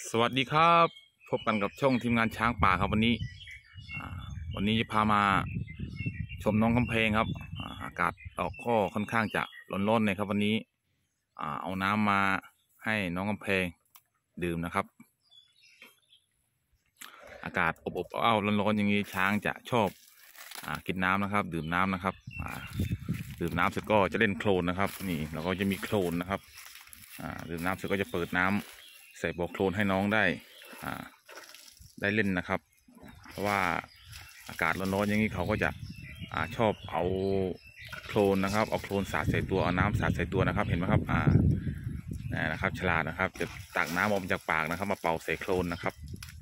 สวัสดีครับพบกันกับช่องทีมงานช้างป่าครับอ่าวันนี้จะพามาชมน้องกำแพงครับอากาศออกก็ค่อนข้างจะร้อนๆเลยครับวันนี้เอาน้ำมาให้น้องกำแพงดื่มนะครับอากาศอบอ้าวร้อนๆอย่างนี้ช้างจะชอบกินน้ำนะครับดื่มน้ำนะครับดื่มน้ำเสร็จก็จะเล่นโคลนนะครับนี่เราก็จะมีโคลนนะครับดื่มน้ำเสร็จก็จะเปิดน้ำใส่บ่อโคลนให้น้องได้เล่นนะครับเพราะว่าอากาศร้อนๆอย่างนี้เขาก็จะชอบเอาโคลนนะครับเอาโคลนสาดใส่ตัวเอาน้ำสาดใส่ตัวนะครับเห็นไหมครับนะครับฉลาดนะครับจะตักน้ำออกมาจากปากนะครับมาเป่าใส่โคลนนะครับ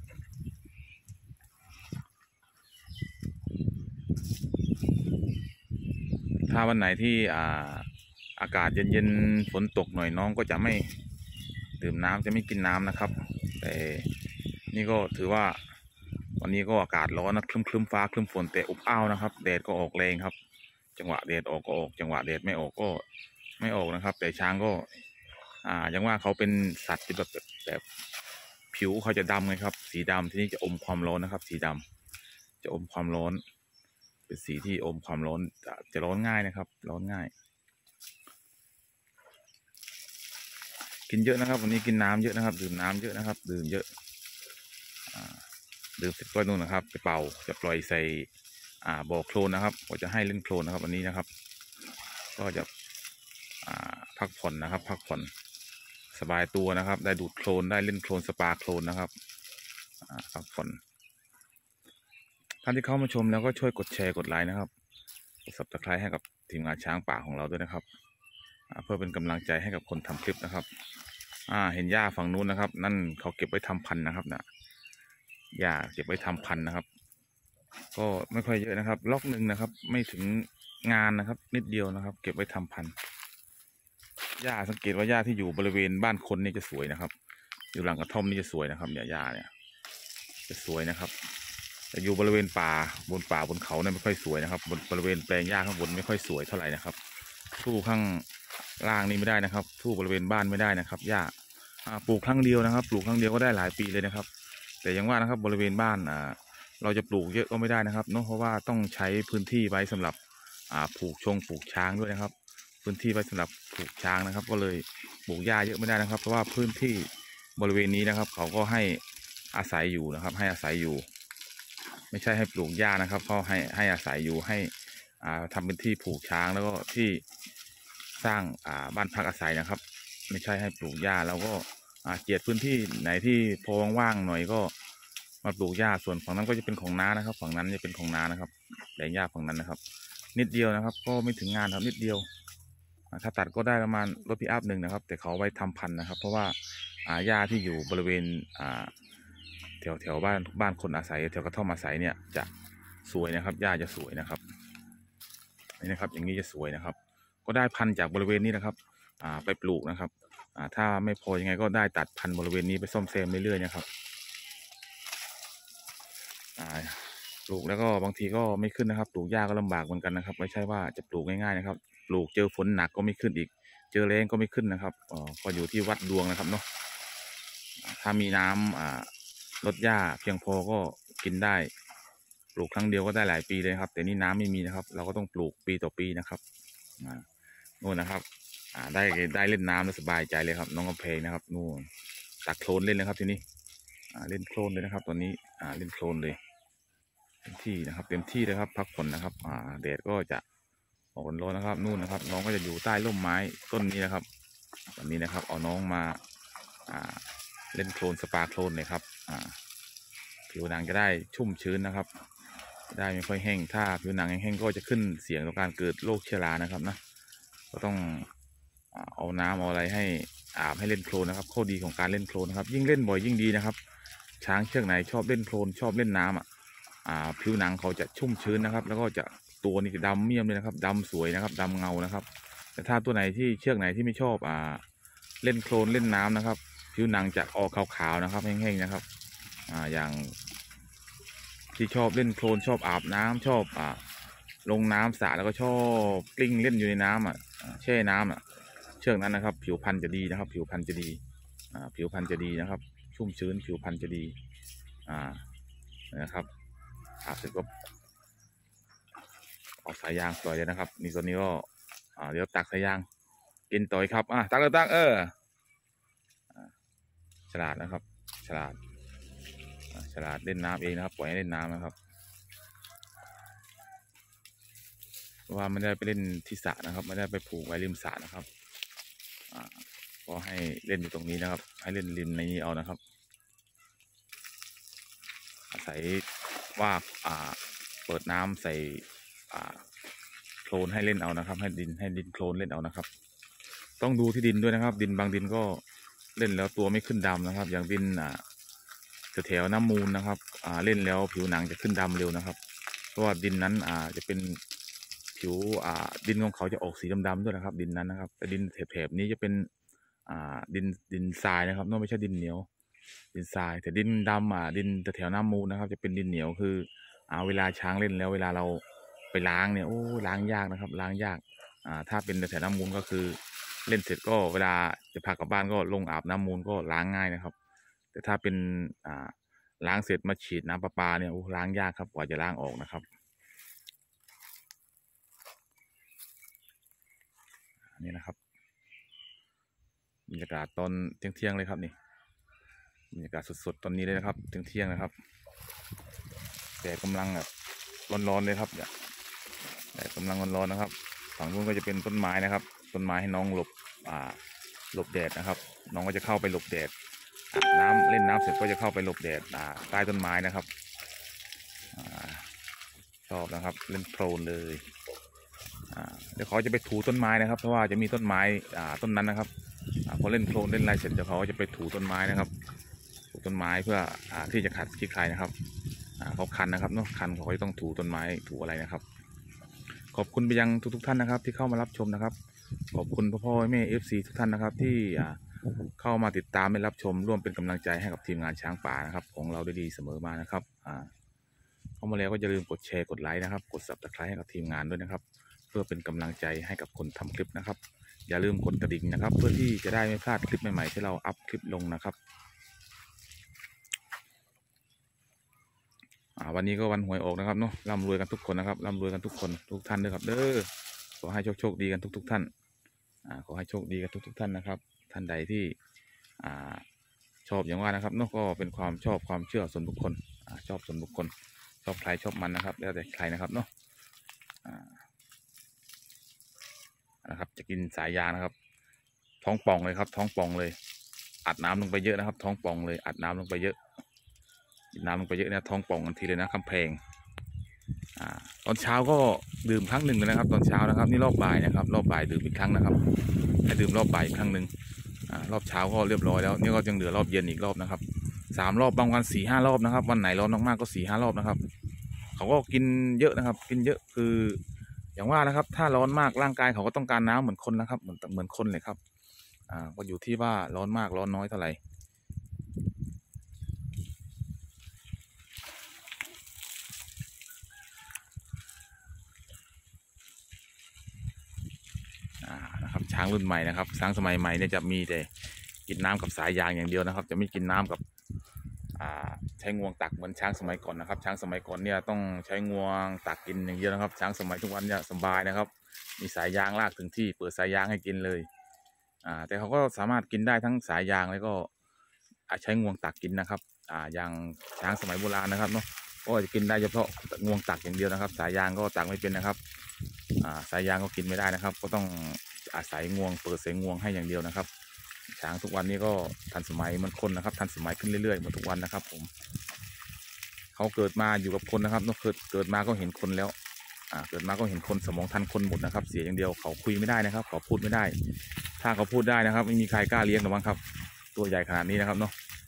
ถ้าวันไหนที่อากาศเย็นๆฝนตกหน่อยน้องก็จะไม่ดื่มน้ำจะไม่กินน้ำนะครับแต่นี่ก็ถือว่าวันนี้ก็อากาศร้อนนะครึ้มฟ้าครึ้มฝนแต่อบอ้าวนะครับแดดก็ออกแรงครับจังหวะแดดออกก็ออกจังหวะแดดไม่ออกก็ไม่ออกนะครับแต่ช้างก็ยังว่าเขาเป็นสัตว์ที่แบบผิวเขาจะดำไงครับสีดำที่นี่จะอมความร้อนนะครับสีดำจะอมความร้อนเป็นสีที่อมความร้อนจะร้อนง่ายนะครับร้อนง่ายกินเยอะนะครับวันนี้กินน้ำเยอะนะครับดื่มน้ำเยอะนะครับดื่มเยอะดื่มเสร็จก็นู่นนะครับไปเป่าจะปล่อยใส่บ่อโคลนนะครับก็จะให้เล่นโคลนนะครับวันนี้นะครับก็จะพักผ่อนนะครับพักผ่อนสบายตัวนะครับได้ดูดโคลนได้เล่นโคลนสปาโคลนนะครับพักผ่อนท่านที่เข้ามาชมแล้วก็ช่วยกดแชร์กดไลค์นะครับกด Subscribe ให้กับทีมงานช้างป่าของเราด้วยนะครับเพื่อเป็นกำลังใจให้กับคนทำคลิปนะครับเห็นหญ้าฝั่งนู้นนะครับนั่นเขาเก็บไว้ทำพันธุ์นะครับนะหญ้าเก็บไว้ทำพันธุ์นะครับก็ไม่ค่อยเยอะนะครับล็อกหนึ่งนะครับไม่ถึงงานนะครับนิดเดียวนะครับเก็บไว้ทำพันธุ์หญ้าสังเกตว่าหญ้าที่อยู่บริเวณบ้านคนนี่จะสวยนะครับอยู่หลังกระท่อมนี่จะสวยนะครับเนี่ยหญ้าเนี่ยจะสวยนะครับแต่อยู่บริเวณป่าบนเขาเนี่ยไม่ค่อยสวยนะครับบริเวณแปลงหญ้าข้างบนไม่ค่อยสวยเท่าไหร่นะครับสู้ข้างล่างนี่ไม่ได้นะครับสู้บริเวณบ้านไม่ได้นะครับหญ้าปลูกครั้งเดียวนะครับปลูกครั้งเดียวก็ได้หลายปีเลยนะครับแต่ยังว่านะครับบริเวณบ้านเราจะปลูกเยอะก็ไม่ได้นะครับเนาะเพราะว่าต้องใช้พื้นที่ไว้สำหรับปลูกช้างด้วยนะครับพื้นที่ไว้สำหรับปลูกช้างนะครับก็เลยปลูกหญ้าเยอะไม่ได้นะครับเพราะว่าพื้นที่บริเวณนี้นะครับเขาก็ให้อาศัยอยู่นะครับให้อาศัยอยู่ไม่ใช่ให้ปลูกหญ้านะครับเขาให้อาศัยอยู่ให้ทำเป็นที่ปลูกช้างแล้วก็ที่สร้างบ้านพักอาศัยนะครับไม่ใช่ให้ปลูกหญ้าแล้วก็เจียดพื้นที่ไหนที่พอว่างๆหน่อยก็มาปลูกหญ้าส่วนฝั่งนั้นก็จะเป็นของน้านะครับฝั่งนั้นจะเป็นของน้านะครับแปลงหญ้าฝั่งนั้นนะครับนิดเดียวนะครับก็ไม่ถึงงานครับนิดเดียวถ้าตัดก็ได้ประมาณรถพิอัพหนึ่งนะครับแต่เขาไว้ทำพันธุ์นะครับเพราะว่าหญ้าที่อยู่บริเวณแถวบ้านคนอาศัยแถวกระท่อมอาศัยเนี่ยจะสวยนะครับหญ้าจะสวยนะครับนี่นะครับอย่างนี้จะสวยนะครับก็ได้พันธุ์จากบริเวณนี้นะครับไปปลูกนะครับถ้าไม่พอยังไงก็ได้ตัดพันธุ์บริเวณนี้ไปซ่อมแซมเรื่อยๆนะครับปลูกแล้วก็บางทีก็ไม่ขึ้นนะครับปลูกหญ้าก็ลำบากเหมือนกันนะครับไม่ใช่ว่าจะปลูกง่ายๆนะครับปลูกเจอฝนหนักก็ไม่ขึ้นอีกเจอแรงก็ไม่ขึ้นนะครับก็อยู่ที่วัดดวงนะครับเนาะถ้ามีน้ำลดหญ้าเพียงพอก็กินได้ปลูกครั้งเดียวก็ได้หลายปีเลยครับแต่นี่น้ำไม่มีนะครับเราก็ต้องปลูกปีต่อปีนะครับนู่นนะครับได้เล่นน้ำแล้วสบายใจเลยครับน้องกำแพงนะครับนู่นตักโคลนเล่นเลยครับทีนี้เล่นโคลนเลยนะครับตอนนี้เล่นโคลนเลยเต็มที่นะครับเต็มที่เลยครับพักผ่อนนะครับแดดก็จะออกร้อนนะครับนู่นนะครับน้องก็จะอยู่ใต้ร่มไม้ต้นนี้นะครับวันนี้นะครับเอาน้องมาเล่นโคลนสปาโคลนเลยครับผิวหนังจะได้ชุ่มชื้นนะครับได้ไม่ค่อยแห้งถ้าผิวหนังแห้งก็จะขึ้นเสี่ยงต่อการเกิดโรคเชื้อรานะครับนะก็ต้องเอาน้ำเอาอะไรให้อาบให้เล่นโคลนนะครับข้อดีของการเล่นโคลนนะครับยิ่งเล่นบ่อยยิ่งดีนะครับช้างเชือกไหนชอบเล่นโคลนชอบเล่นน้ำผิวหนังเขาจะชุ่มชื้นนะครับแล้วก็จะตัวนี่ดำเมี่ยมเลยนะครับดำสวยนะครับดำเงานะครับแต่ถ้าตัวไหนที่เชือกไหนที่ไม่ชอบเล่นโคลนเล่นน้ำนะครับผิวหนังจะออกขาวๆนะครับแห้งๆนะครับอย่างที่ชอบเล่นโคลนชอบอาบน้ำชอบลงน้ำสระแล้วก็ชอบกลิ้งเล่นอยู่ในน้ำแช่น้ำเชือกนั้นนะครับผิวพรรณจะดีนะครับผิวพรรณจะดีผิวพรรณจะดีนะครับชุ่มชื้นผิวพรรณจะดีนะครับอาบเสร็จก็ออกสายยางปล่อยเลยนะครับนี่ตัวนี้ก็เดี๋ยวตักสายยางกินต่อยครับตักเลยตักฉลาดนะครับฉลาดเล่นน้ำเองนะครับปล่อยให้เล่นน้ำนะครับว่าไม่ได้ไปเล่นที่สระนะครับไม่ได้ไปผูกไว้ริมสระนะครับก็ให้เล่นอยู่ตรงนี้นะครับให้เล่นริมในนี้เอานะครับอาศัยว่าเปิดน้ำใส่โคลนให้เล่นเอานะครับให้ดินโคลนเล่นเอานะครับต้องดูที่ดินด้วยนะครับดินบางดินก็เล่นแล้วตัวไม่ขึ้นดำนะครับอย่างดินแถวน้ำมูลนะครับเล่นแล้วผิวหนังจะขึ้นดำเร็วนะครับเพราะว่าดินนั้นจะเป็นผิวดินของเขาจะออกสีดำๆด้วยนะครับดินนั้นนะครับแต่ดินแถบนี้จะเป็นดินทรายนะครับไม่ใช่ดินเหนียวดินทรายแต่ดินดำดินแถวน้ำมูลนะครับจะเป็นดินเหนียวคือเวลาช้างเล่นแล้วเวลาเราไปล้างเนี่ยล้างยากนะครับล้างยากถ้าเป็นแถวน้ำมูลก็คือเล่นเสร็จก็เวลาจะพากลับบ้านก็ลงอาบน้ำมูลก็ล้างง่ายนะครับแต่ถ้าเป็นล้างเสร็จมาฉีดน้ำประปาเนี่ยล้างยากครับกว่าจะล้างออกนะครับนี่นะครับบรรยากาศตอนเที่ยงเลยครับนี่บรรยากาศสดๆตอนนี้เลยนะครับเที่ยงนะครับแดดกำลังแบบร้อนๆเลยครับเนี่ยแดดกำลังร้อนๆนะครับฝั่งนู้นก็จะเป็นต้นไม้นะครับต้นไม้ให้น้องหลบแดดนะครับน้องก็จะเข้าไปหลบแดดเล่นน้ำเสร็จก็จะเข้าไปหลบแดดใต้ต้นไม้นะครับชอบนะครับเล่นโคลนเลยเดี๋ยวเขาจะไปถูต้นไม้นะครับเพราะว่าจะมีต้นไม้ต้นนั้นนะครับพอเล่นโคลนเล่นอะไรเสร็จเดี๋ยวเขาจะไปถูต้นไม้นะครับถูต้นไม้เพื่อที่จะขัดขี้ใครนะครับเขาคันนะครับเนาะคันเขาจะต้องถูต้นไม้ถูอะไรนะครับขอบคุณไปยังทุกท่านนะครับที่เข้ามารับชมนะครับขอบคุณพ่อแม่FCทุกท่านนะครับที่เข้ามาติดตามและรับชมร่วมเป็นกำลังใจให้กับทีมงานช้างป่านะครับของเราได้ดีเสมอมานะครับเข้ามาแล้วก็อย่าลืมกดแชร์กดไลค์นะครับกด Subscribe ให้กับทีมงานด้วยนะครับเพื่อเป็นกำลังใจให้กับคนทำคลิปนะครับอย่าลืมกดกระดิ่งนะครับเพื่อที่จะได้ไม่พลาดคลิปใหม่ๆที่เราอัพคลิปลงนะครับวันนี้ก็วันหวยออกนะครับเนาะร่ำรวยกันทุกคนนะครับร่ำรวยกันทุกคนทุกท่านด้วยครับเด้อขอให้โชคดีกันทุกท่านขอให้โชคดีกันทุกท่านนะครับท่านใดที่ชอบอย่างว่านะครับเนาะก็เป็นความชอบความเชื่อส่วนบุคคลชอบส่วนบุคคลชอบใครชอบมันนะครับแล้วแต่ใครนะครับเนาะนะครับจะกินสายยางนะครับท้องป่องเลยครับท้องป่องเลยอัดน้ำลงไปเยอะนะครับท้องป่องเลยอัดน้ำลงไปเยอะน้ำลงไปเยอะนะท้องป่องกันทีเลยนะคำแพงตอนเช้าก็ดื่มครั้งหนึ่งเลยนะครับตอนเช้านะครับนี่รอบบ่ายนะครับรอบบ่ายดื่มอีกครั้งนะครับให้ดื่มรอบบ่ายอีกครั้งหนึ่งรอบเช้าก็เรียบร้อยแล้วนี่ก็ยังเหลือรอบเย็นอีกรอบนะครับ3 รอบบางวัน4-5 รอบนะครับวันไหนร้อนมากๆก็4-5 รอบนะครับเขาก็กินเยอะนะครับกินเยอะคืออย่างว่านะครับถ้าร้อนมากร่างกายเขาก็ต้องการน้ำเหมือนคนนะครับเหมือนคนเลยครับก็อยู่ที่ว่าร้อนมากร้อนน้อยเท่าไหร่นะครับช้างรุ่นใหม่นะครับช้างสมัยใหม่เนี่ยจะมีแต่กินน้ำกับสายยางอย่างเดียวนะครับจะไม่กินน้ำกับใช้งวงตักเหมือนช้างสมัยก่อนนะครับช้างสมัยก่อนเนี่ยต้องใช้งวงตักกินอย่างเดียวนะครับช้างสมัยทุกวันเนี่ยสบายนะครับมีสายยางลากถึงที่เปิดสายยางให้กินเลยแต่เขาก็สามารถกินได้ทั้งสายยางแล้วก็ใช้งวงตักกินนะครับอย่างช้างสมัยโบราณนะครับเนาะก็จะกินได้เฉพาะงวงตักอย่างเดียวนะครับสายยางก็ตักไม่เป็นนะครับสายยางก็กินไม่ได้นะครับก็ต้องอาศัยงวงเปิดสายงวงให้อย่างเดียวนะครับช้างทุกวันนี้ก็ทันสมัยเหมือนคนนะครับทันสมัยขึ้นเรื่อยๆเหมือนทุกวันนะครับผมเขาเกิดมาอยู่กับคนนะครับเกิดมาก็เห็นคนแล้วเกิดมาก็เห็นคนสมองทันคนหมดนะครับเสียอย่างเดียวเขาคุยไม่ได้นะครับเขาพูดไม่ได้ถ้าเขาพูดได้นะครับไม่มีใครกล้าเลี้ยงหรอกมั้งครับตัวใหญ่ขนาดนี้นะครับเนาะ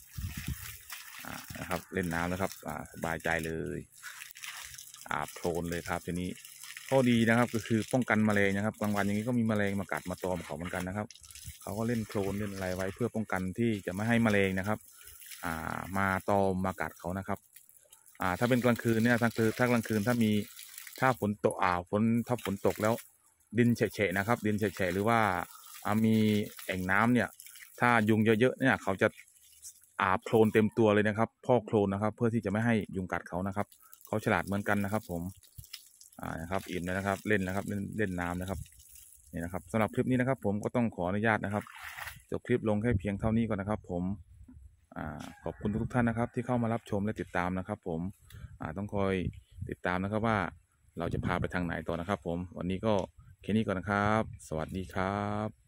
นะครับเล่นน้ำนะครับสบายใจเลยอาบโคลนเลยครับทีนี้ข้อดีนะครับก็คือป้องกันแมลงนะครับกลางวันอย่างนี้ก็มีแมลงมากัดมาตอมเขาเหมือนกันนะครับเขาก็เล่นโคลนเล่นอะไรไว้เพื่อป้องกันที่จะไม่ให้แมลงนะครับมาตอมมากัดเขานะครับถ้าเป็นกลางคืนเนี่ยถ้ากลางคืนถ้าฝนตกถ้าฝนตกแล้วดินเฉะๆนะครับดินเฉะๆหรือว่ามีแอ่งน้ำเนี่ยถ้ายุงเยอะๆเนี่ยเขาจะอาบโคลนเต็มตัวเลยนะครับพอกโคลนนะครับ เพื่อที่จะไม่ให้ยุงกัดเขานะครับเขาฉลาดเหมือนกันนะครับผมนะครับอิ่มแล้วนะครับเล่นนะครับเล่นน้ำนะครับนี่นะครับสำหรับคลิปนี้นะครับผมก็ต้องขออนุญาตนะครับจบคลิปลงแค่เพียงเท่านี้ก่อนนะครับผมขอบคุณทุกท่านนะครับที่เข้ามารับชมและติดตามนะครับผมต้องคอยติดตามนะครับว่าเราจะพาไปทางไหนต่อนะครับผมวันนี้ก็แค่นี้ก่อนนะครับสวัสดีครับ